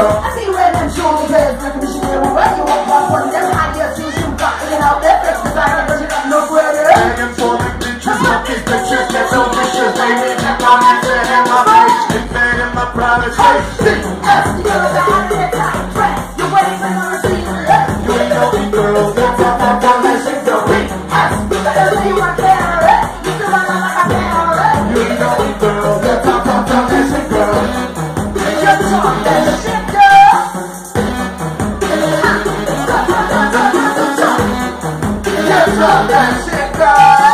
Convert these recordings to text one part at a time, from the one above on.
I see you wearing them shoes, heads, recognition, where you walk off one of them high-heel shoes you got in out there, fix the designer, but you got no credit. Begging for the bitches, up these bitches, get so vicious, they need to come and sit in my face, invade in my private space. You girls are hot in that tight dress, you're waiting for no receipt. You ain't no e-girl, that's how I'm listen to me. You better say you want camera, you still run like a camera. You ain't no e-girl, that's how I'm listen to me. You talk that shit, girl. You talk that shit, girl.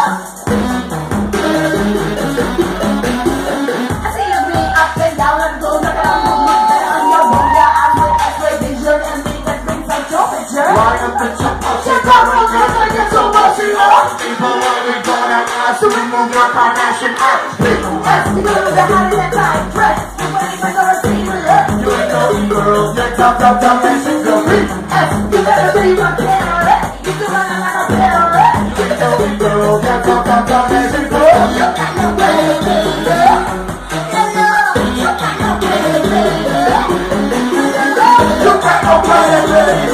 I see you being up and down and go like a movement better on your moon. Yeah, I'm with X-ray vision and me that brings out your picture. Why up the top of the camera, I get so mushy, people only gonna ask to remove your Kardashian ass. You girls are hot in that tight dress, you're waiting for no receipt. You ain't no e-girl, that's how listen to me. You better say you want camera, you still run like a camera. You ain't no e-girl, that's how listen to me. You got no baby, girl. You got no baby, girl. You got no credit, baby.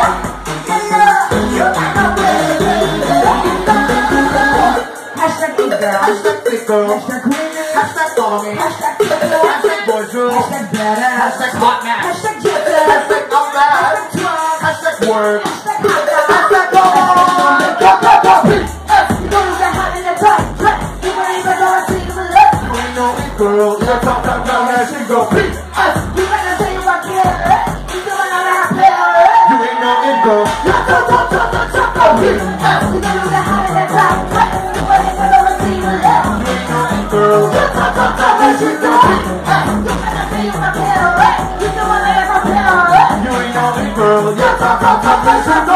You got no baby, girl. Hashtag big girl. Hashtag big girl. Hashtag queen. Hashtag follow me. Hashtag big girl. Hashtag boyfriend. Hashtag badass. Hashtag hot man. Hashtag jitter. Hashtag I'm bad. Hashtag twirl. Hashtag word. Hashtag hot girl. Hashtag go. You girls are hot in that tight dress. You ain't even gonna see the look. You ain't no e-girl, that's how listen to me. You better say you want camera. You still run like a camera. You ain't no e-girl, that's how me. You girls are hot in that tight dress. You ain't even gonna see the look. You ain't no e-girl, that's how listen to me. You better say you want camera. You still run like a camera. You ain't no e-girl, that's how listen to me.